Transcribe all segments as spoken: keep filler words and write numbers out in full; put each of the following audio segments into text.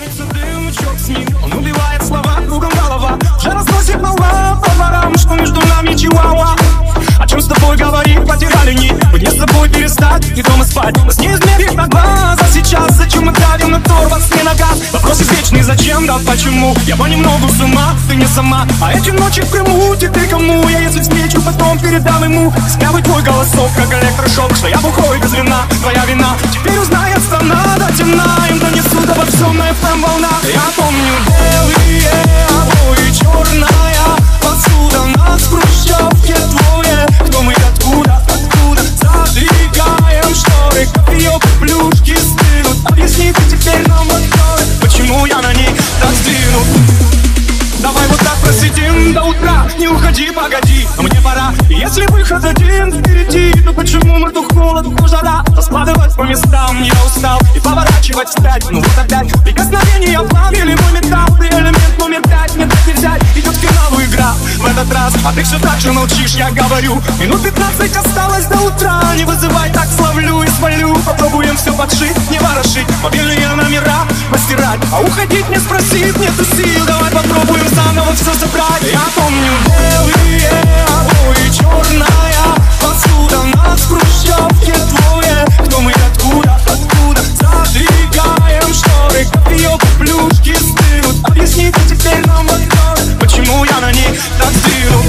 нравится дым, ну черт с ним. Он убивает слова, кругом голова. Уже разносит молва по дворам, что между нами чиуауа. О чем с тобой говорить, потеряли нить. Мне с тобой перестать и дома спать. Нас не измерить на глаз, а сейчас зачем мы тратим на торвас, не на газ? Вопрос извечный, зачем, да почему? Я понемногу с ума, ты не сама. А эти ночи в Крыму, ты кому? Я если встречу, потом передам ему. Спявый твой голосок, как электрошок. Что я бухой без вина, твоя вина. Теперь узнает страна, да темна. Им донесут обо всем на эф эм волна. Я помню белые обои, черная посуда. Нас в хрущевке двое. Кто мы, откуда, откуда? Задвигаем шторы, кофеек, плюшки стынут. Объясни ты теперь нам вот кто, почему я на них так сдвинут. Давай вот так просидим до утра. Не уходи, погоди, мне пора. И если выход один впереди, то почему мы то холод, то жара? Раскладывать по местам я устал и поворачивать вспять. Ну вот опять прикосновение пламени, мой металл. Ты элемент номер пять, мне так не взять. Идет к финалу игра в этот раз, а ты все так же молчишь, я говорю. Минут пятнадцать осталось до утра. Не вызывай, так словлю и свалю. Попробуем все подшить, не ворошить. Мобильные номера постирать. А уходить не спросить, нету сил. Давай попробуем заново все собрать. Я помню белые обои, черная посуда. Нас в хрущевке двое. Кто мы, откуда, откуда? Задвигаем шторы, кофеек, плюшки стынут. Объясни ты теперь нам вот кто, почему я на них так сдвинут.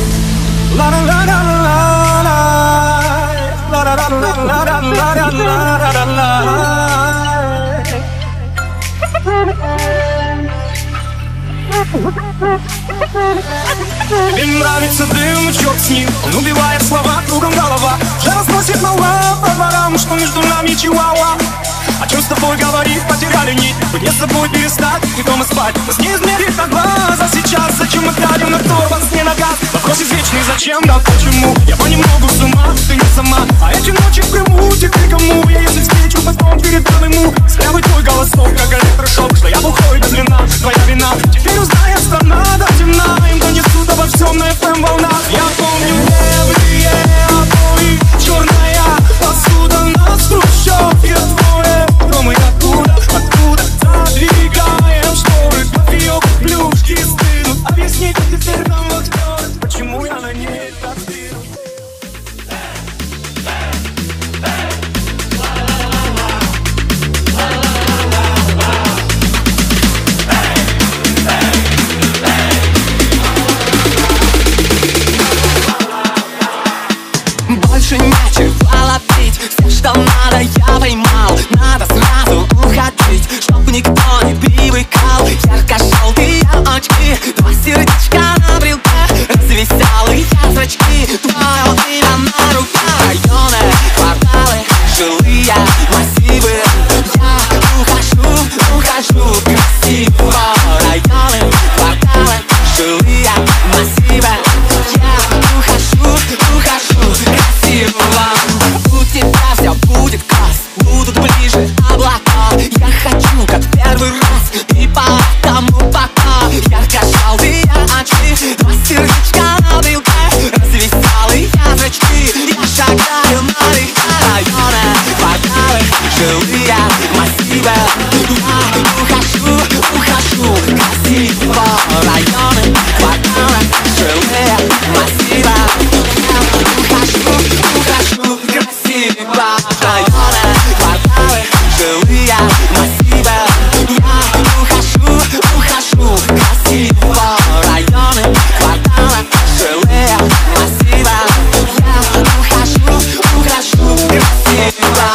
Им нравится дым, ну черт с ним. Он убивает слова, кругом голова. Уже разносит молва по дворам, что между нами чиуауа. О чем с тобой говорить, потеряли нить. Мне с тобой перестать и дома спать. Нас не измерить на глаз, а сейчас зачем мы тратим на торвас, не на газ? Вопрос извечный, зачем, да почему? Я понемногу с ума, ты не сама. А эти ночи в Крыму, теперь кому? Я если встречу, потом передам ему. Спявый твой голосок, как электрошок. Что я бухой без вина, твоя вина. Теперь узнает страна, да темна. Им донесут обо всем на эф эм волнах. Я помню белые обои, черная посуда. Нас в хрущевке двое. Кто мы, откуда, откуда? Задвигаем шторы, кофеек, плюшки стынут. Объясни теперь нам вот кто, почему я на ней так сдвинут. Больше нечего ловить, все, что надо, я поймал. Надо сразу уходить, чтоб никто не привыкал. Ярко-желтые очки, два сердечка на брелке, развеселые зрачки, твое имя на руках. Районы, кварталы, жилые массивы. Я ухожу, ухожу красиво. Районы, кварталы, жилые массивы. Я ухожу, ухожу красиво. У тебя все будет класс, будут ближе облака. Я хочу, как первый раз, и поэтому пока. Ярко-желтые очки, два сердечка на брелке, развеселые зрачки. Я шагаю налегка. Районы, кварталы, жилые массивы. Я ухожу, ухожу красиво. Районы, кварталы, жилые массивы. Я ухожу, ухожу красиво. Районы, кварталы, жилые массивы. Я ухожу, ухожу красиво. Районы, кварталы, жилые массивы. Я ухожу, ухожу красиво.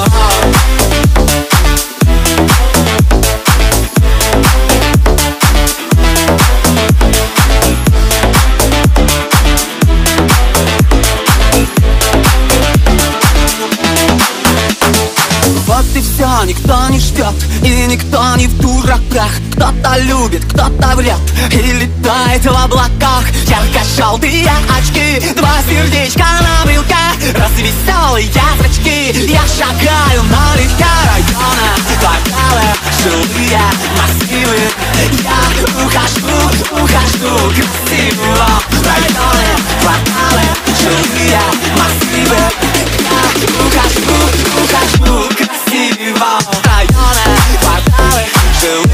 Вот и все, никто не ждет, и никто не в дураках. Кто-то любит, кто-то врет и летает в облаках. Ярко-желтые очки, два сердечка на брелке, развеселые зрачки. Я шагаю налегке. Районы, кварталы, жилые массивы. Я ухожу, ухожу красиво. Районы, кварталы, жилые массивы. Я ухожу, ухожу красиво. Районы, кварталы, жилые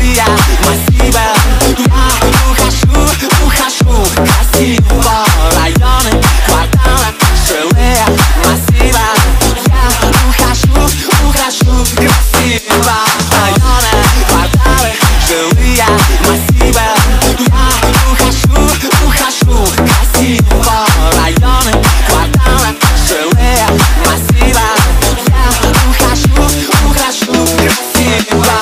красиво. Районы, кварталы, жилые массивы. Я ухожу, ухожу красиво. Районы, кварталы, жилые массивы. Я ухожу, ухожу красиво.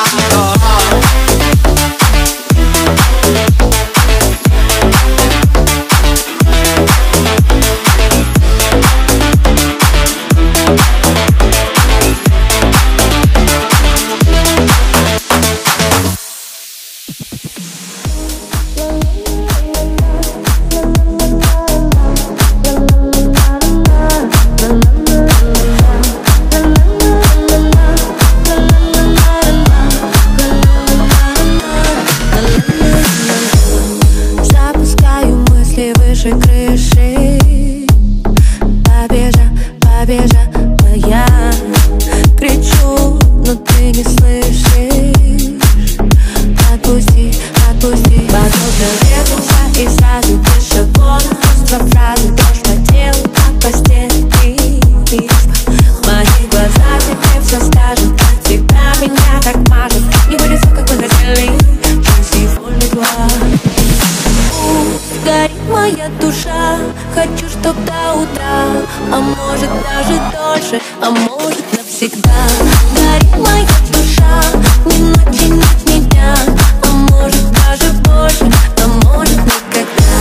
Хочу, чтоб до утра, а может даже дольше, а может навсегда. Горит моя душа, ни ночи, нет, ни дня, а может даже больше, а может никогда.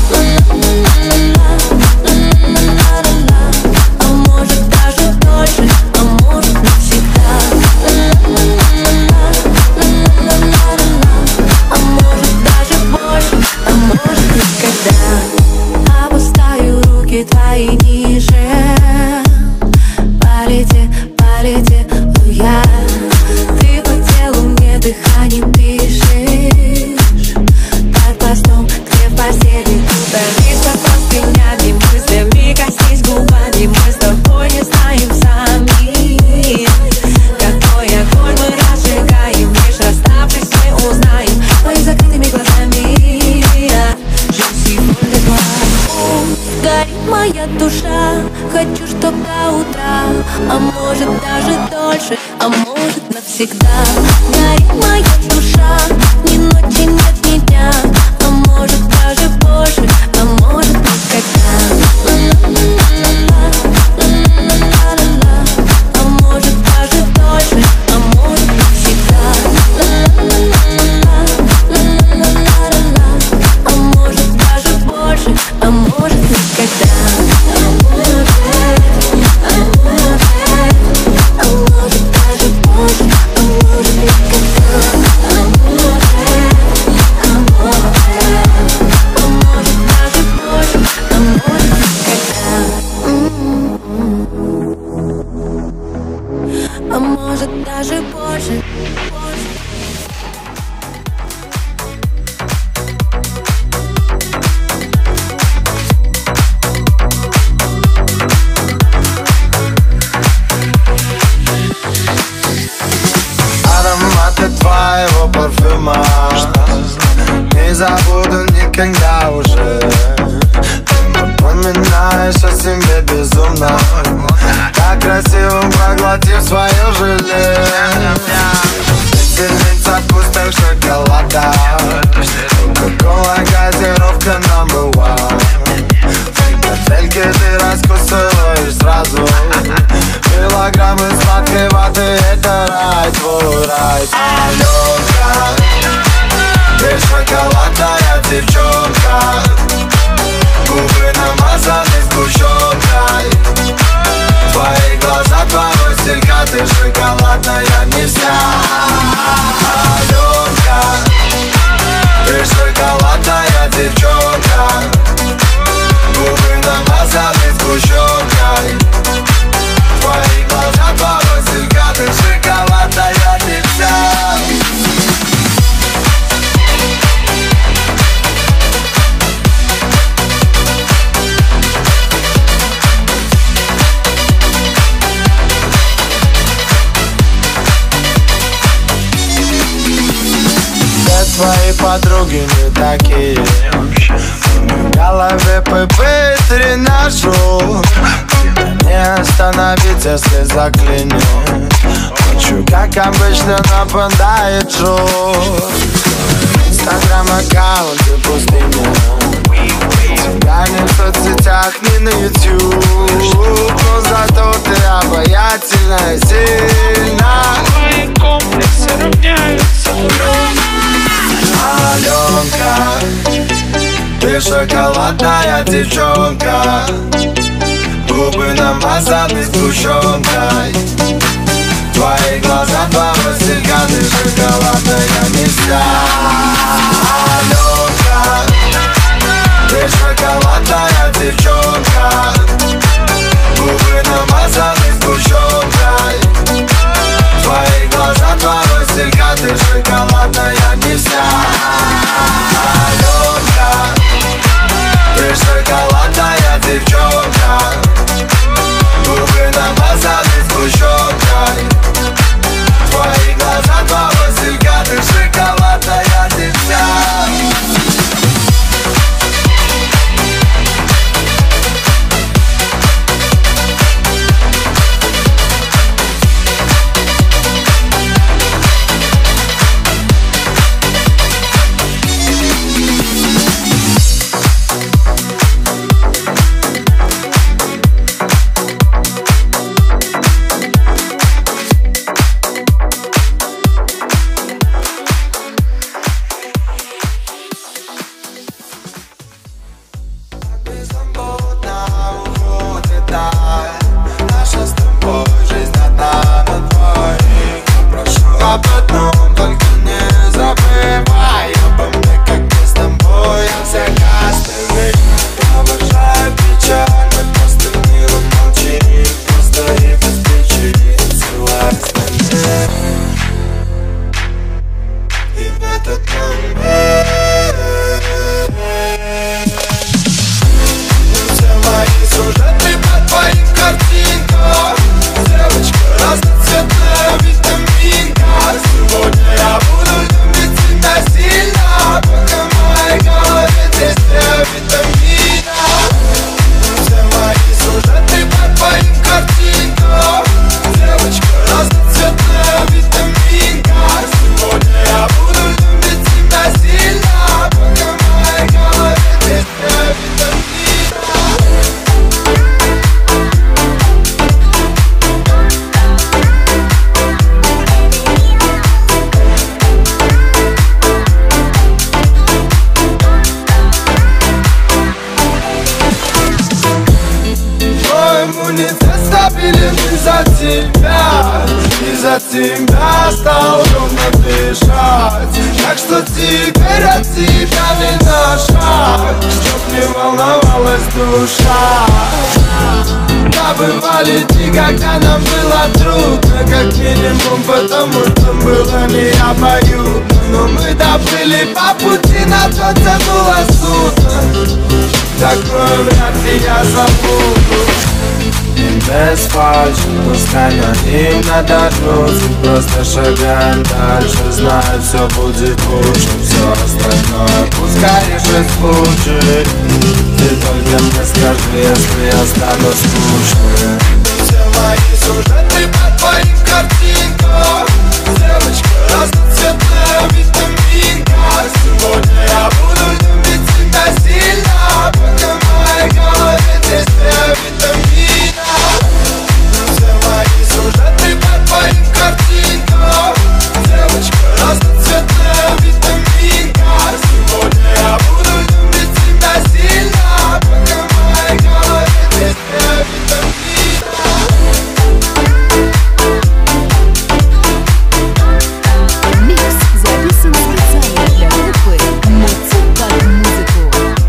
А может даже дольше, а может навсегда. А может даже больше, а может никогда. Опускаю руки твои ниже. Полети, полети, я. Ты по телу мне дыханием дышишь. Под постом, где в постели. Ударись по спинями мыслями, коснись губами. Мы с тобой не знаем сами, какой огонь мы разжигаем. Лишь расставшись мы узнаем. Твои закрытыми глазами я жив сегодня два. Горит моя душа, хочу, чтоб до утра, а может даже дольше, а может навсегда. Горит моя душа, ни ночи, нет, ни дня, а может даже больше, а может никогда. А может даже дольше, а может навсегда. А может даже больше, а может никогда. А может даже больше. Ароматы твоего парфюма не забуду никогда уже. Ты напоминаешь о себе безумно, так красиво проглотив свое желе. Весельница вкусных шоколада, кока-кола, газировка number one. Фрикадельки ты раскусываешь сразу, килограммы сладкой ваты, это рай, твой рай. Аленка, ты шоколадная девчонка, губы намазаны сгущенкой. Твои глаза, твой стилька, ты шоколадная не вся. Аленка, ты шоколадная девчонка, губы намазаны сгущенкой. Твои глаза, твой стилька, ты шоколадная не вся. Твои подруги не такие, в голове ПП тренажер. Не остановить, если заклинит. Ночью, как обычно, нападает шут. Инстаграм-аккаунт и пустыня. Тебя не в соцсетях, не на YouTube, но зато ты обаятельна и сильна. Мои комплексы равняются Аленка, ты шоколадная девчонка, губы намазаны сгущенкой. Твои глаза, два василька, ты шоколадная мечта. Аленка, ты шоколадная девчонка, губы намазаны сгущенкой. Твои глаза, два василька, ты шоколадная мечта. Аленка, ты шоколадная девчонка, губы намазаны сгущенкой. Твои глаза, два василька, ты шоколадная девчонка. Тебя стал ровно дышать, так что теперь от тебя не на шаг, чтоб не волновалась душа. Да, бывали дни, когда нам было трудно, как минимум, потому что было не обоюдно. Но мы доплыли по пути, на то тянуло судно. Такое вряд ли я забуду. Без фальши, пускай на ним надорвется. Просто шагаем дальше, знаю, все будет лучше. Все остальное пускай решит случай. Ты только мне скажи, если я стану скучным. Все мои сюжеты по твоим картинкам. Девочка разноцветная витаминка. Сегодня я буду любить тебя сильно, пока в моей голове здесь две витамина. Все мои сюжеты по твоим картинкам. Девочка разноцветная витаминка. Сегодня я буду любить тебя сильно, пока в моей голове здесь две витамина. Микс записан специально для группы «Моци под музыку».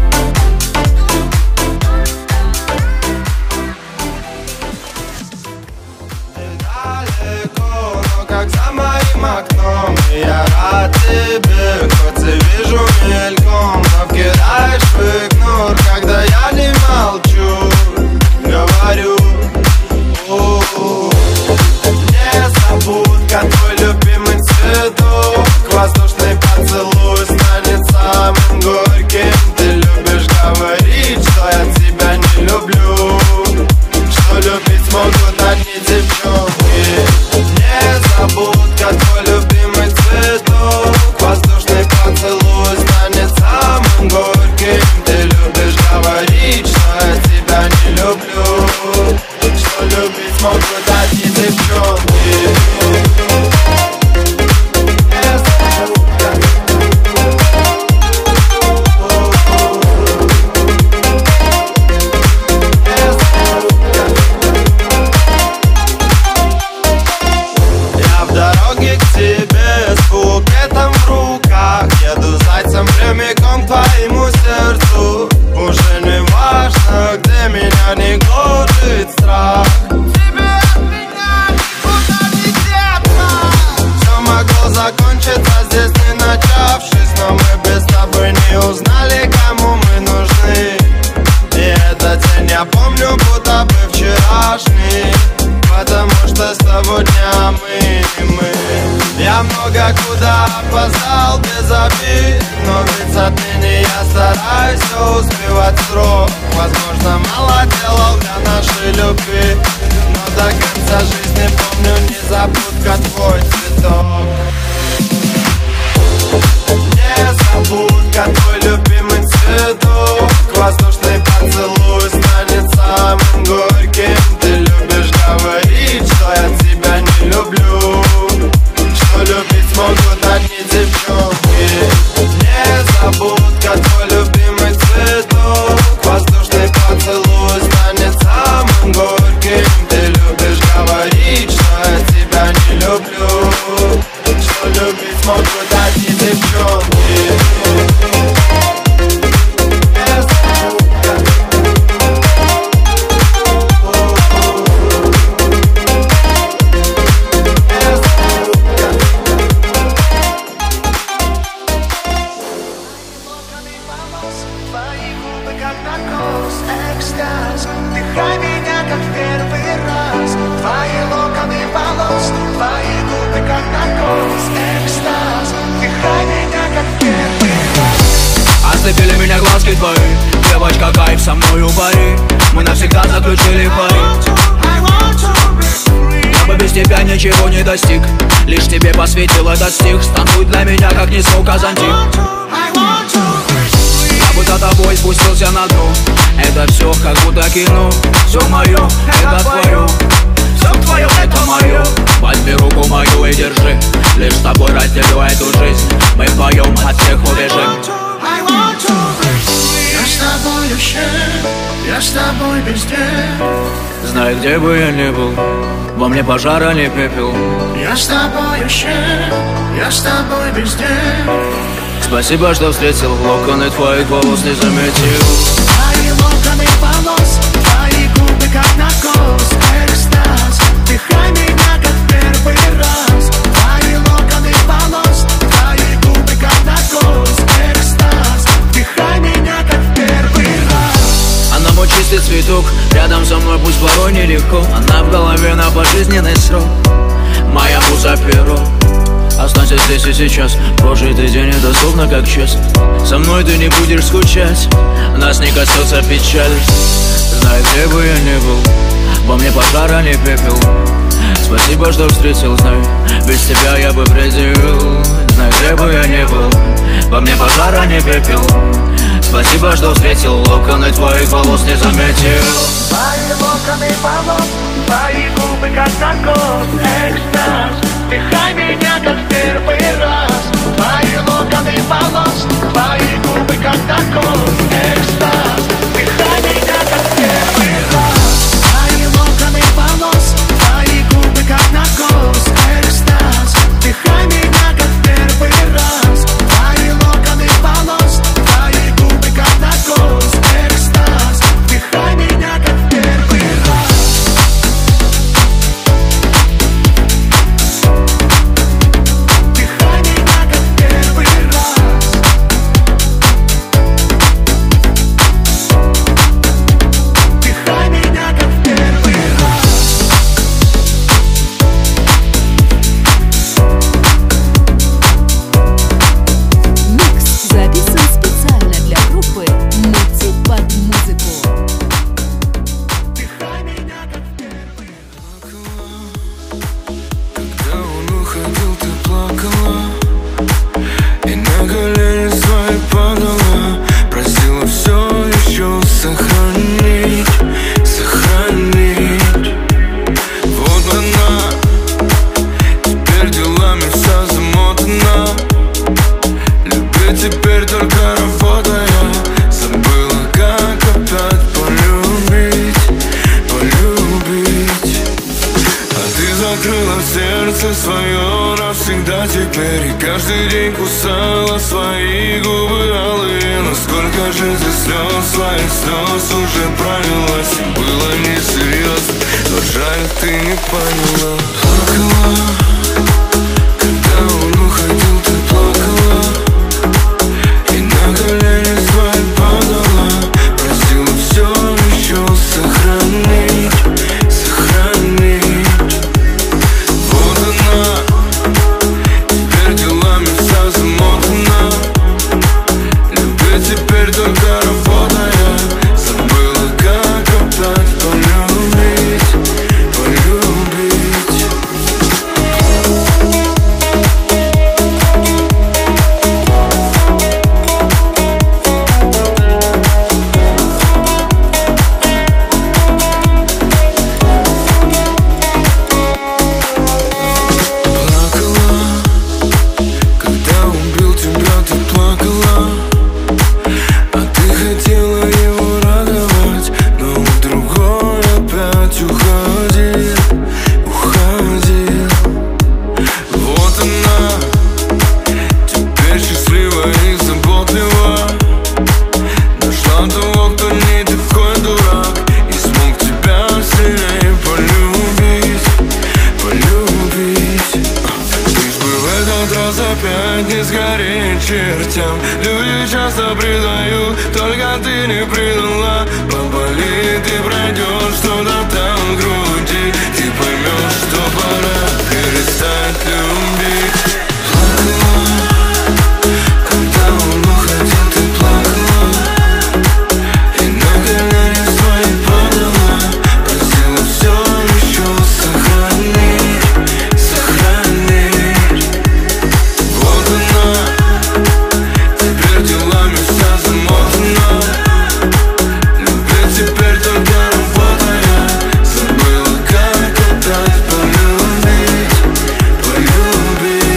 Далеко, но как за моим окном, и я рад тебе, хоть и вижу мельком, но вкидаешь в игнор, когда я не молчу, говорю. У-у-у. Незабудка, твой любимый цветок, воздушный поцелуй станет самым горьким. Ты любишь говорить, что я тебя не люблю, что любить могут одни девчонки. Незабудка, Я много куда опоздал без обид, но ведь отныне я стараюсь все успевать в срок. Возможно, мало делал для нашей любви, но до конца жизни помню незабудка твой цветок. Незабудка твой любимый цветок, воздушный поцелуй станет самым горьким. Ты любишь говорить, что я тебя не люблю, что любить могут одни девчонки. Незабудка твой любимый цветок, воздушный поцелуй станет самым горьким. Ты любишь говорить, что я тебя не люблю, что любить могут одни девчонки. Ослепили меня глазки твои, девочка, кайф со мною пари. Мы навсегда заключили пари. Я бы без тебя ничего не достиг, лишь тебе посвятил этот стих. Станцуй для меня, как несу казантик. Я бы за тобой спустился на дно, это все как будто кино. Все мое, это твое, все твое, это мое. Возьми руку мою и держи, лишь с тобой разделю эту жизнь. Мы вдвоем от всех убежим. Я с тобой вообще, я с тобой везде. Знай, где бы я ни был, во мне пожара не пепел. Я с тобой вообще, я с тобой везде. Спасибо, что встретил, локоны твоих волос не заметил. Твои локоны волос, твои губы как наркоз, экстаз. Дыхай меня как первый раз. Твои локоны волос, твои губы как наркоз, экстаз. Дыхай меня как первый раз. Она мой чистый цветок, рядом со мной пусть порой нелегко. Она в голове на пожизненный срок, моя муза перо. Останься здесь и сейчас, прожитый день недоступно как честь. Со мной ты не будешь скучать, нас не коснется печаль. Знай, где бы я ни был, во мне пожара не пепел. Спасибо, что встретил, знай, без тебя я бы предел. Знай, где бы я ни был, во мне пожара не пепел. Спасибо, что встретил, локоны твоих волос не заметил. Твои локоны волос, твои губы как наркоз, экстаз. Дыхай меня как в первый раз. Твои локоны волос, твои губы как наркоз, экстаз. Дыхай меня как в первый раз. Твои локоны волос, твои губы как наркоз, экстаз. Дыхай меня как в первый раз. Твои локоны волос, твои губы как наркоз, экстаз. Дыхай меня как в первый раз. Дыхай меня как в первый раз. Дыхай меня как в первый раз. Микс записан специально для группы «Мути под музыку». Дыхай меня как в первый раз. Когда он уходил, ты плакала и на колени свои падала. Просила все еще сохранить, сохранить. Вот она, теперь делами вся замотана. Любить теперь только работая. Забыла, как опять полюбить, полюбить. А ты закрыла сердце свое навсегда теперь. И каждый день кусала свои губы алые. Но сколько же ты слез, своих слез уже пролилась. И было несерьезно, но жаль, ты не поняла. Плакала, когда он уходил, ты плакала и на колени свои падала. Просила все еще сохранить, сохранить. Вот она, тот раз опять не сгореть чертям. Люди часто предают, только ты не предала. Поболит и пройдешь что-то там в груди. Ты поймешь, что пора перестать любить. Когда он уходил, ты плакала и на колени свои падала. Просила все еще сохранить, сохранить. Вот она, теперь делами вся замотана. Любить теперь только работая. Забыла, как опять полюбить, полюбить.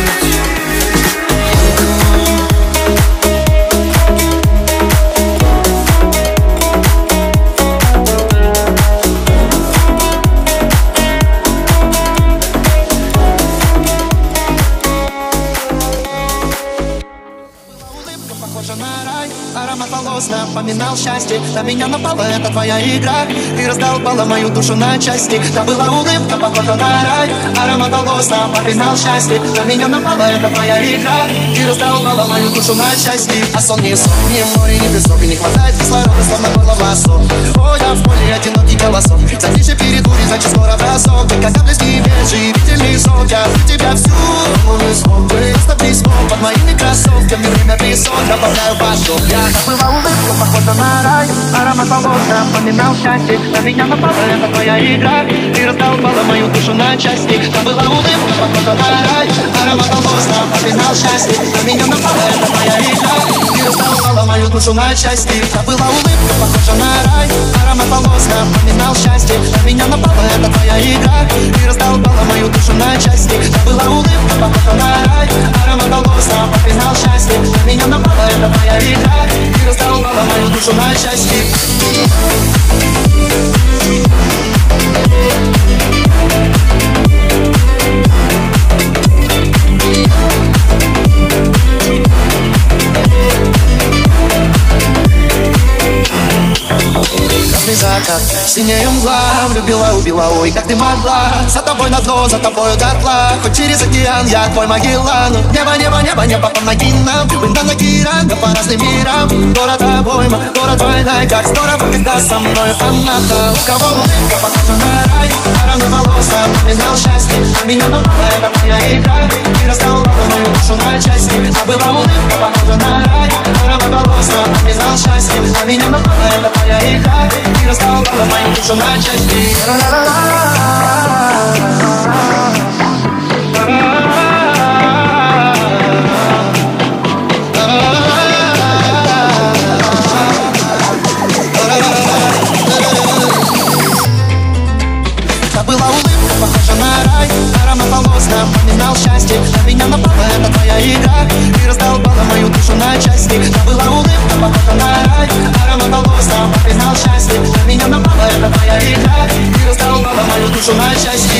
Похожа на рай, аромат волос напоминал счастье. На меня напала эта твоя игра, ты раздолбала мою душу на части. Да была улыбка, похожа на рай, аромат волос напоминал счастье. На меня напала эта твоя игра, ты раздолбала мою душу на части. А сон не сон, не море, не песок, и не хватает кислорода, словно горло в лосо. О, я в поле одинокий голосок, затишье перед бурей, значит скоро бросок. Ты как близкий бежий, видельный сок, я за тебя всю лунный сон. Просто близко, под моими кроссовками время песок. Добавляю пошел. Я забыла улыбку, похожа на рай, аромат волос напоминал счастье. На меня напала эта твоя игра, ты раздолбала мою душу на части. Забыла улыбку, похожа на рай, аромат волос напоминал счастье. На меня напала эта твоя игра, ты раздолбала мою душу на части. Забыла улыбку, похожа на рай, аромат волос напоминал счастье. На меня напала эта твоя игра, ты раздолбала мою душу на части. Забыла улыбку, похожа на рай, аромат волос напоминал счастье. На меня напала это твоя игра, ты раздолбала мою душу на части. Красный закат, синяя мгла, влюбила, убила, ой, как ты могла. За тобой на дно, за тобою дотла, хоть через океан я твой Магеллан. Небо, небо, небо, небо, помоги нам, вында на Киран, по разным мирам. Город обойма, город война, как здорово, когда со мной она там. У кого улыбка похожа на рай, аромат волос напоминал счастье. На меня напала эта твоя игра, ты раздолбала мою душу на части. Забыла улыбка похожа на рай, аромат волос напоминал счастье. На меня напала эта твоя игра, ты раздолбала мою душу на части. Забыла улыбка, похожа на рай, аромат волос напоминал счастье. На меня напала эта твоя игра, ты раздолбала мою душу на части. Забыла улыбка, похожа на рай, аромат волос напоминал счастье. На меня напала эта твоя игра, ты раздолбала мою душу на части.